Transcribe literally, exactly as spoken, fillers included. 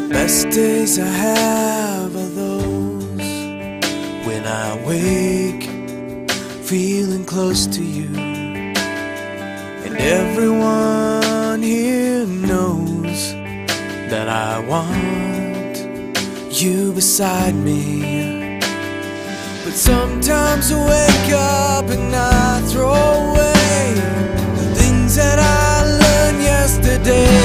Best days I have are those when I wake feeling close to you, and everyone here knows that I want you beside me. But sometimes I wake up and I throw away the things that I learned yesterday.